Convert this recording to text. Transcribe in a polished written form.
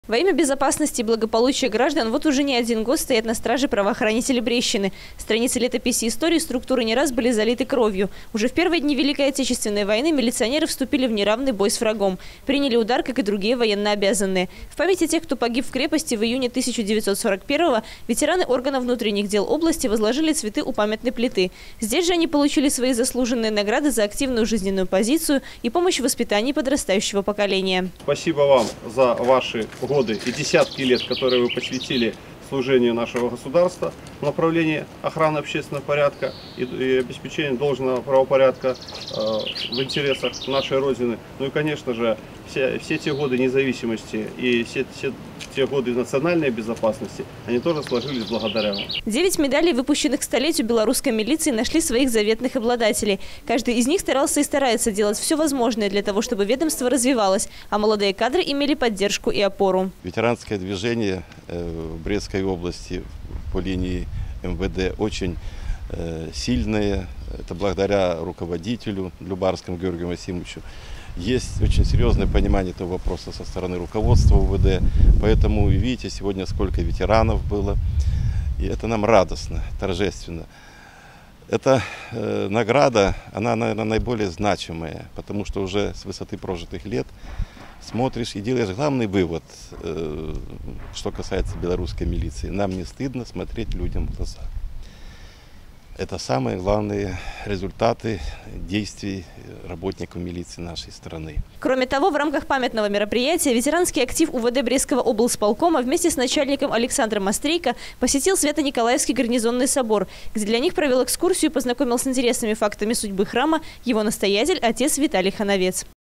Во имя безопасности и благополучия граждан вот уже не один год стоят на страже правоохранители Брещины. Страницы летописи истории структуры не раз были залиты кровью. Уже в первые дни Великой Отечественной войны милиционеры вступили в неравный бой с врагом. Приняли удар, как и другие военнообязанные. В памяти тех, кто погиб в крепости в июне 1941-го, ветераны органов внутренних дел области возложили цветы у памятной плиты. Здесь же они получили свои заслуженные награды за активную жизненную позицию и помощь в воспитании подрастающего поколения. Спасибо вам за ваши годы и десятки лет, которые вы посвятили служению нашего государства в направлении охраны общественного порядка и обеспечения должного правопорядка в интересах нашей Родины. Ну и, конечно же, все те годы независимости и все те годы национальной безопасности, они тоже сложились благодаря вам. 9 медалей, выпущенных к столетию белорусской милиции, нашли своих заветных обладателей. Каждый из них старался и старается делать все возможное для того, чтобы ведомство развивалось, а молодые кадры имели поддержку и опору. Ветеранское движение в Брестской области по линии МВД очень сильное. Это благодаря руководителю Любарскому Георгию Максимовичу. Есть очень серьезное понимание этого вопроса со стороны руководства УВД. Поэтому, видите, сегодня сколько ветеранов было. И это нам радостно, торжественно. Эта награда, она, наверное, наиболее значимая, потому что уже с высоты прожитых лет смотришь и делаешь главный вывод, что касается белорусской милиции. Нам не стыдно смотреть людям в глаза. Это самые главные результаты действий работников милиции нашей страны. Кроме того, в рамках памятного мероприятия ветеранский актив УВД Брестского облсполкома вместе с начальником Александром Острейко посетил Свято-Николаевский гарнизонный собор, где для них провел экскурсию и познакомил с интересными фактами судьбы храма его настоятель, отец Виталий Хановец.